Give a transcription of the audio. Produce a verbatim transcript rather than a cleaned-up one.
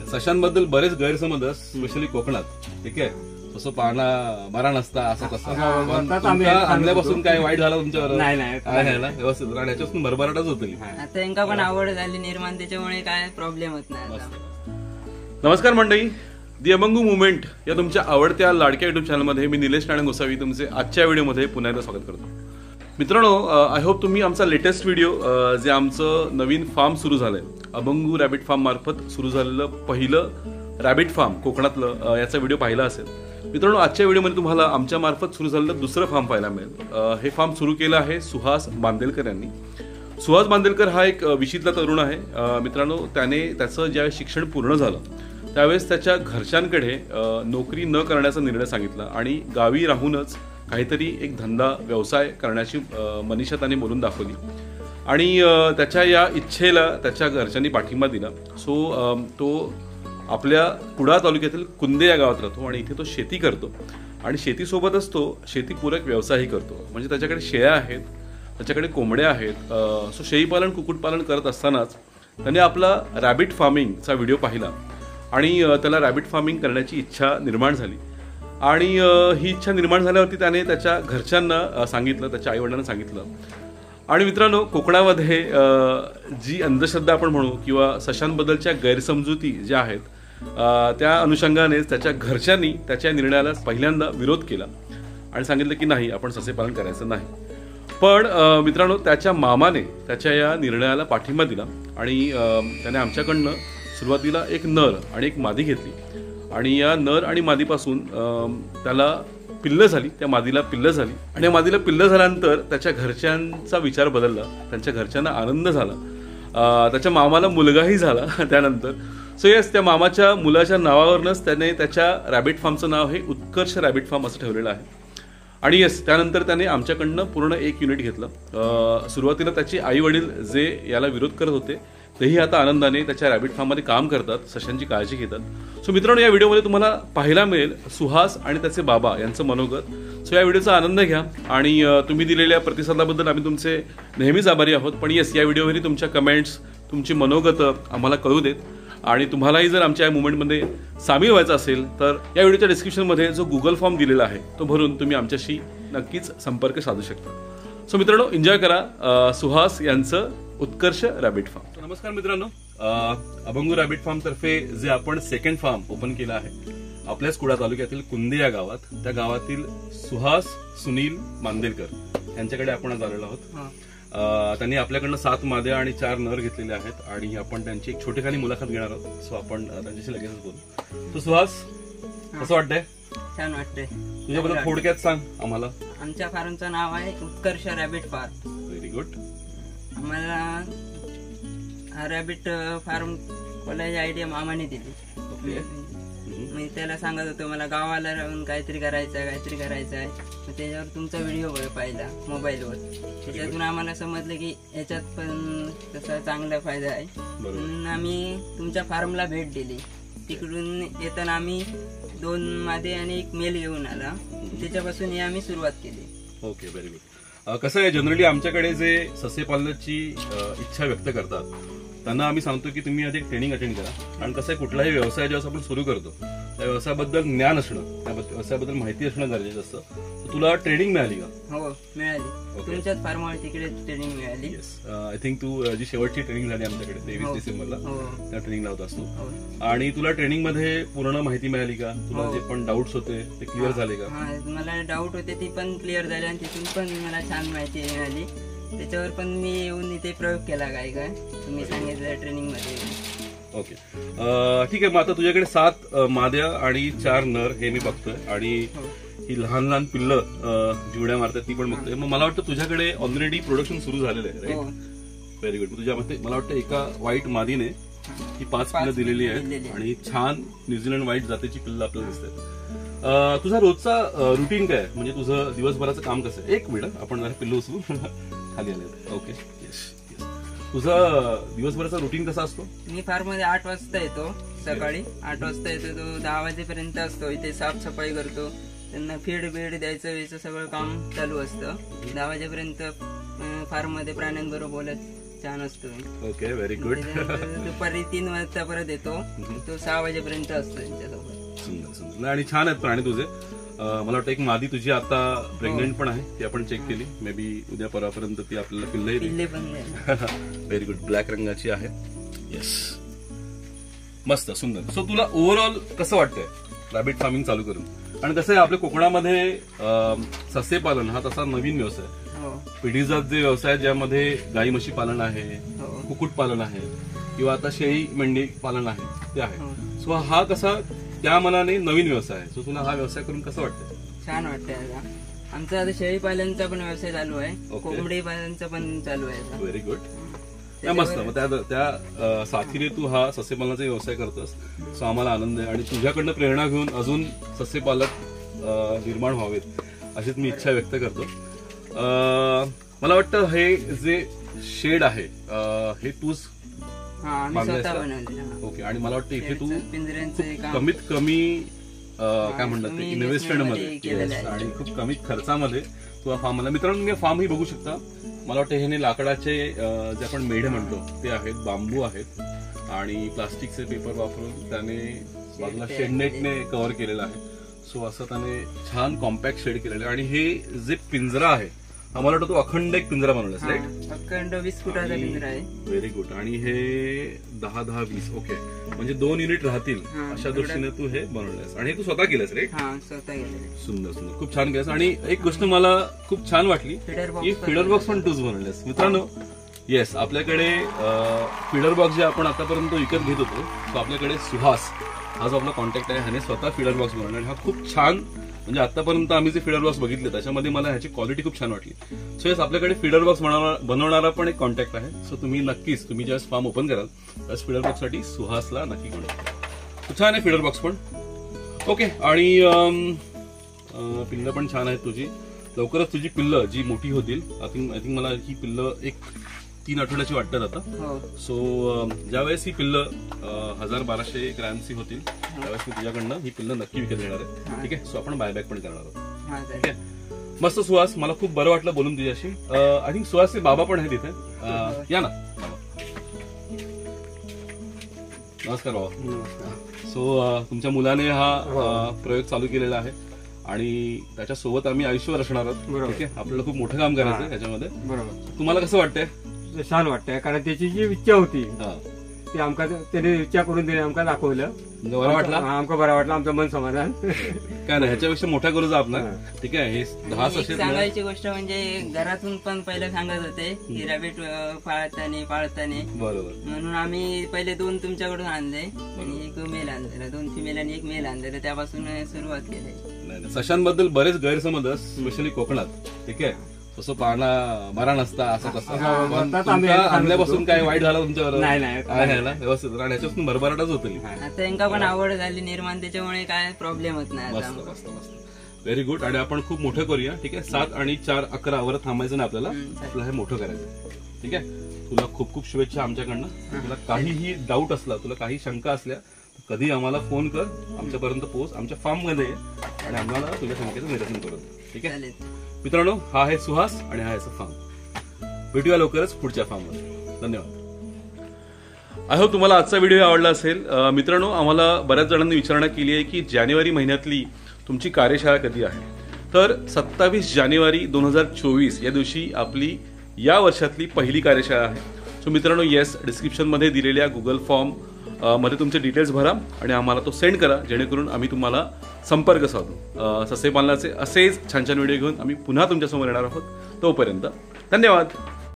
सशांबद्दल बरेच गैरसमज असतात, स्पेशली कोकणात. ठीक आहे, तसं पाना बरा नसता असं तसं आणल्यापासून काय वाईट झालं तुमच्यावर? नाही नाही काय नाही ना, व्यवस्थित राहण्याच्यापासून भरभराटच होती. आता यांना पण आवड झाली निर्माण, त्याच्यामुळे काय प्रॉब्लेम होत नाही. नमस्कार मंडळी, दी अभंगू मुवमेंट या तुमच्या आवडत्या लाडक्या युट्यूब चॅनलमध्ये मी निलेश नाणे गोसावी तुमचे आजच्या व्हिडिओमध्ये पुन्हा एकदा स्वागत करतो. मित्रांनो, आय होप तुम्ही आमचा लेटेस्ट व्हिडिओ जे आमचं नवीन फार्म सुरू झालंय, अभंगू रॅबिट फार्म मार्फत सुरू झालेलं पहिलं रॅबिट फार्म कोकणातलं, याचा व्हिडिओ पाहिला असेल. मित्रांनो, आजच्या व्हिडिओमध्ये तुम्हाला आमच्या मार्फत सुरू झालेलं दुसरं फार्म पाहायला मिळेल. हे फार्म सुरू केलं आहे सुहास बांदेलकर यांनी. सुहास बांदेलकर हा एक विशीतला तरुण आहे. मित्रांनो, त्याने त्याचं ज्यावेळेस शिक्षण पूर्ण झालं त्यावेळेस त्याच्या घरच्यांकडे नोकरी न करण्याचा निर्णय सांगितला आणि गावी राहूनच काहीतरी एक धंदा व्यवसाय करण्याची मनीषा त्याने बोलून दाखवली आणि त्याच्या या इच्छेला त्याच्या घरच्यांनी पाठिंबा दिला. सो तो आपल्या कुडाळ तालुक्यातील कुंदे या गावात राहतो आणि इथे तो शेती करतो आणि शेतीसोबतच तो शेतीपूरक व्यवसायही करतो. म्हणजे त्याच्याकडे शेळ्या आहेत, त्याच्याकडे कोंबड्या आहेत. सो शेळीपालन कुक्कुटपालन करत असतानाच त्याने आपला रॅबिट फार्मिंगचा व्हिडिओ पाहिला आणि त्याला रॅबिट फार्मिंग करण्याची इच्छा निर्माण झाली आणि ही इच्छा निर्माण झाल्यावरती त्याने त्याच्या घरच्यांना सांगितलं, त्याच्या आईवडिलांना सांगितलं. आणि मित्रांनो, कोकणामध्ये जी अंधश्रद्धा आपण म्हणू किंवा सशांबद्दलच्या गैरसमजुती ज्या आहेत, त्या अनुषंगानेच त्याच्या घरच्यांनी त्याच्या निर्णयाला पहिल्यांदा विरोध केला आणि सांगितलं की नाही, आपण ससेपालन करायचं नाही. पण मित्रांनो, त्याच्या मामाने त्याच्या या निर्णयाला पाठिंबा दिला आणि त्याने आमच्याकडनं सुरुवातीला एक नर आणि एक मादी घेतली आणि या नर आणि मादीपासून त्याला पिल्लं झाली, त्या मादीला पिल्लं झाली आणि या मादीला पिल्लं झाल्यानंतर त्याच्या घरच्यांचा विचार बदलला, त्यांच्या घरच्यांना आनंद झाला, त्याच्या मामाला मुलगाही झाला त्यानंतर. सो येस, त्या मामाच्या मुलाच्या नावावरूनच त्याने त्याच्या रॅबिट फार्मचं नाव हे उत्कर्ष रॅबिट फार्म असं ठेवलेलं आहे. आणि येस, त्यानंतर त्याने आमच्याकडनं पूर्ण एक युनिट घेतलं. सुरुवातीला त्याचे आई वडील जे याला विरोध करत होते तेही आता आनंदाने त्याच्या रॅबिट फार्ममध्ये काम करतात, सशांची काळजी घेतात. सो मित्रांनो, या व्हिडिओमध्ये तुम्हाला पाहायला मिळेल सुहास आणि त्याचे बाबा यांचं मनोगत. सो या व्हिडिओचा आनंद घ्या आणि तुम्ही दिलेल्या प्रतिसादाबद्दल आम्ही तुमचे नेहमीच आभारी आहोत. पण येस, या व्हिडिओवरही तुमच्या कमेंट्स, तुमची मनोगत आम्हाला कळू देत आणि तुम्हालाही जर आमच्या या मुवमेंटमध्ये सामील व्हायचं असेल तर या व्हिडिओच्या डिस्क्रिप्शनमध्ये जो गुगल फॉर्म दिलेला आहे तो भरून तुम्ही आमच्याशी नक्कीच संपर्क साधू शकता. सो मित्रांनो, एन्जॉय करा सुहास यांचं उत्कर्ष रॅबिट फार्म. नमस्कार मित्रांनो, अभंगू रॅबिट फार्म तर्फे जे आपण सेकंड फार्म ओपन केला आहे आपल्याच कुडाळ तालुक्यातील कुंदे या गावात, त्या गावातील सुहास सुनील बांदेलकर यांच्याकडे आपण आज आलेलो आहोत. त्यांनी आपल्याकडनं सात माद्या आणि चार नर घेतलेले आहेत आणि आपण त्यांची एक छोटीखानी मुलाखत घेणार आहोत. सो आपण त्यांच्याशी लगेच बोलू. तो सुहास, कसं वाटतंय? छान वाटतंय. तुझ्याबद्दल थोडक्यात सांग आम्हाला. आमच्या फार्मचं नाव आहे Utkarsh rabbit farm. Very good. आम्हाला रॅबिट फार्म खोलायची आयडिया मामाने दिली. मी त्याला सांगत होतो मला गावाला राहून काहीतरी करायचं आहे काहीतरी करायचं आहे. त्याच्यावर तुमचा व्हिडिओ पाहिला मोबाईलवर, त्याच्यातून आम्हाला समजलं की याच्यात पण तसा चांगला फायदा आहे. म्हणून आम्ही तुमच्या फार्मला भेट दिली. तिकडून येताना आम्ही दोन मादे आणि एक मेल घेऊन आला, त्याच्यापासून हे आम्ही सुरुवात केली. Okay, very good. कसं आहे, जनरली आमच्याकडे जे ससे पालनाची इच्छा व्यक्त करतात त्यांना आम्ही सांगतो की तुम्ही आधी ट्रेनिंग अटेंड करा. कारण कसं आहे, कुठलाही व्यवसाय जेव्हा आपण सुरू करतो त्या व्यवसायाबद्दल ज्ञान असणं, त्या व्यवसायाबद्दल माहिती असणं गरजेचं असतं. तुला ट्रेनिंग मिळाली का? हो, मिळाली. तुमच्याच फार्मवर तिकडे ट्रेनिंग मिळाली. आय थिंक तू जी शेवटची ट्रेनिंग झाली आमच्याकडे तेवीस डिसेंबरला, त्या ट्रेनिंगला होता असतो. आणि तुला ट्रेनिंग मध्ये पूर्ण माहिती मिळाली का? तुला जे पण डाऊट्स होते ते क्लिअर झाले का? मला डाऊट होते ती पण क्लिअर झाले आणि तिथून पण मला छान माहिती मिळाली. त्याच्यावर पण मी येऊन इथे प्रयोग केला काय काय तुम्ही सांगितलं ट्रेनिंग मध्ये. ओके, ठीक आहे. मग आता तुझ्याकडे सात माद्या आणि चार नर हे मी बघतोय आणि ही लहान लहान पिल्लं जिवड्या मारतात ती पण बघतोय. मग मला वाटतं तुझ्याकडे ऑलरेडी प्रोडक्शन सुरू झालेलं आहे, राईट? Very good. तुझ्यामध्ये मला वाटतं एका व्हाईट मादीने ही पाच पिल्लं दिलेली आहेत आणि छान न्यूझीलंड व्हाईट जातीची पिल्लं आपल्याला दिसतात. तुझा रोजचा रुटीन काय, म्हणजे तुझं दिवसभराचं काम कसं आहे? एक मिनिट, आपण जरा पिल्लं उचलू खाली आले. Okay, yes. तुझा दिवसभराचा रुटीन कसा असतो? मी फार्म मध्ये आठ वाजता येतो, सकाळी आठ वाजता येतो, तो दहा वाजेपर्यंत असतो. इथे साफसफाई करतो, त्यांना फीड बीड द्यायचं याचं सगळं काम चालू असतं. दहा वाजेपर्यंत फार्म मध्ये प्राण्यांबरोबर बोलत छान असतो. Okay, very good. त्याच्यानंतर दुपारी तीन वाजता परत येतो, तो सहा वाजेपर्यंत असतो त्यांच्यासोबत. सुंदर सुंदर. आणि छान आहेत प्राणी तुझे. अं, मला वाटतं एक मादी तुझी आता प्रेग्नेंट पण आहे, ती आपण चेक केली. मे बी उद्या परवापर्यंत ती आपल्याला पिल्ल येईल. पिल्ले पण नाही. Very good. ब्लॅक रंगाची आहे. येस, मस्त सुंदर. सो तुला ओव्हरऑल कसं वाटतंय रॅबिट फार्मिंग चालू करून? आणि कसं आहे, आपल्या कोकणामध्ये अं, सस्य पालन हा तसा नवीन व्यवसाय आहे. हो पिढीजात जे व्यवसाय ज्यामध्ये गाई म्हशी पालन आहे, हो कुक्कुट पालन आहे, किंवा आता शेळी मेंढी पालन आहे ते आहे. हो. सो हा कसा त्या मनाने नवीन व्यवसाय आहे. सो तुला हा व्यवसाय करून कसं वाटतं? छान वाटतंय. आता आमचा आता शेळी पालनचा पण व्यवसाय चालू आहे, ओके. कोंबडी पालनचा पण चालू आहे आता. Very good. मस्त. मग त्या त्या अं, साथीने तू हा सस्यपालनाचा व्यवसाय करतोस. सो आम्हाला आनंद आहे. आणि तुझ्याकडनं प्रेरणा घेऊन अजून सस्यपालक अं, निर्माण व्हावेत अशीच मी इच्छा व्यक्त करतो. अं, मला वाटतं हे जे शेड आहे अं, हे तूच हा आम्ही बांधलंयस स्वतः का? बनवले. हा. ओके. आणि मला वाटतं इथे तू शेडचं, पिंजऱ्यांचं हे काम कमीत कमी अं, काय म्हणतात ते कमी इन्व्हेस्टमेंट investment मध्ये मध्ये केलेलं yes, आहे. आणि खूप कमी खर्चामध्ये तू हा फार्म आला. मित्रांनो, तुम्ही फार्म ही बघू शकता. मला वाटतं हे लाकडाचे अं, जे आपण मेढे म्हणतो ते आहेत, बांबू आहेत, आणि प्लास्टिकचे पेपर वापरून त्याने बाजूला शेडनेटने कव्हर केलेलं आहे. सो असं त्याने छान कॉम्पॅक्ट शेड केलेलं आहे. आणि हे जे पिंजरा आहे हा मला वाटतं तो अखंड एक पिंजरा बनवला हा, राईट? अखंड वीस फुटाचा पिंजरा आहे. Very good. आणि हे दहा दहा वीस ओके, म्हणजे दोन युनिट राहतील हा, अशा तेवढं- दृष्टीने तू हे बनवलंयस. आणि हे तू स्वतः केलंस राईट? हा स्वतः गेलेले. सुंदर सुंदर, खूप छान केलंस. आणि एक गोष्ट मला खूप छान वाटली फीडर की बॉक्स फीडर बॉक्स पण तूच बनवलेस. मित्रांनो, येस, आपल्याकडे फीडर बॉक्स जे आपण आतापर्यंत विकत घेत होतो, तो आपल्याकडे सुहास हा जो आपला कॉन्टॅक्ट आहे, ह्याने स्वतः फीडर बॉक्स बनवला. आणि हा खूप छान, म्हणजे आतापर्यंत आम्ही जे फीडर बॉक्स बघितले त्याच्यामध्ये मला ह्याची क्वालिटी खूप छान वाटली. सो येस, आपल्याकडे फीडर बॉक्स बनवणारा पण एक कॉन्टॅक्ट आहे. सो तुम्ही नक्कीच, तुम्ही ज्यावेळेस फार्म ओपन कराल त्यावेळेस फीडर बॉक्ससाठी सुहासला नक्की कॉन्टॅक्ट. छान आहे फीडर बॉक्स पण. ओके. आणि अं, अं, पिल्लं पण छान आहेत तुझी. लवकरच तुझी पिल्लं जी मोठी होतील, आय थिंक आय थिंक मला ही पिल्लं एक तीन आठवड्याची वाटतात आता. हो सो ज्यावेळेस ही पिल्लं अं, हजार बाराशे ग्रॅमची होतील त्यावेळेस मी तुझ्याकडनं ही पिल्लं नक्की विकत घेणार आहे. ठीक आहे. सो आपण बायबॅक पण करणार आहोत. हा ठीक चालेल. आहे. मस्त सुहास, मला खूप बरं वाटलं बोलून तुझ्याशी. आय थिंक सुहासचे बाबा पण आहेत इथे. अं, या ना बाबा. नमस्कार बाबा. सो तुमच्या मुलाने हा अं, प्रयोग चालू केलेला आहे आणि त्याच्यासोबत आम्ही आयुष्यभर असणार आहोत. ठीक आहे. आपल्याला खूप मोठं काम करायचं आहे त्याच्यामध्ये. बरोबर. तुम्हाला कसं वाटतंय? छान वाटतंय, कारण त्याची जी इच्छा होती हा. ती आमका त्याने इच्छा करून दिली, आमका दाखवलं. म्हणजे बरं वाटला? हा, आमका बरं वाटलं, आमचं मन समाधान. काय नाही, ह्याच्यापेक्षा मोठा करूचा आपला. ठीक आहे. हे दहा आणि एक सशे सांगायची गोष्ट म्हणजे घरातून पण पहिले सांगत होते की रॅबिट पाळताना पाळताना, बरोबर. म्हणून आम्ही पहिले दोन तुमच्याकडून आणले आणि एक मेल आणलेलं, दोन फिमेल आणि एक मेल आणलेलं, त्यापासून सुरुवात केली. नाही नाही, सशांबद्दल बरेच गैरसमज असतात, स्पेशली कोकणात. ठीक आहे. तसं पाहणा बरा नसता असं तसं. असं पण म्हणतात, आम्ही तुमच्या सांगत आणल्यापासून होतो. काय वाईट झालं तुमच्यावर? नाही, नाही. काय नाही ना, व्यवस्थित. आणि ह्याच्यापासून भरभराटच होतली. आता त्यांना पण आवड झाली निर्माण, त्याच्यामुळे काय प्रॉब्लेम होत नाही मस्त आता. मस्त मस्त. Very good. आणि आपण खूप मोठं करूया. ठीक आहे. सात आणि चार अकरा वर थांबायचं नाही आपल्याला. हम्म, चालेल. आपलं हे मोठं करायचं. ठीक आहे. तुला खूप खूप शुभेच्छा आमच्याकडनं. तुला काहीही डाऊट असला, तुला काही शंका असल्या, तर कधी आम्हाला फोन कर, आमच्यापर्यंत पोहोच, आमच्या फार्म मध्ये ये आणि आम्हाला तुझ्या शंकेचं निरसन करू. ठीक आहे. चालेल. मित्रांनो, हा आहे सुहास आणि हा आहे फार्म. भेटूया लवकरच पुढच्या फार्मवर. धन्यवाद. आय होप तुम्हाला आजचा व्हिडिओ आवडला असेल. अं, मित्रांनो, आम्हाला बऱ्याच जणांनी विचारणा केली आहे की जानेवारी महिन्यातली तुमची कार्यशाळा कधी आहे. तर सत्तावीस जानेवारी दोन हजार चोवीस या दिवशी आपली या वर्षातली पहिली कार्यशाळा आहे. सो मित्रांनो, येस, डिस्क्रिप्शनमध्ये दिलेल्या गुगल फॉर्म मध्ये तुमचे डिटेल्स भरा आणि आम्हाला तो सेंड करा, जेणेकरून आम्ही तुम्हाला संपर्क साधू. सस्यपालनाचे असेच छान छान व्हिडिओ घेऊन आम्ही पुन्हा तुमच्यासमोर येणार आहोत. तोपर्यंत धन्यवाद.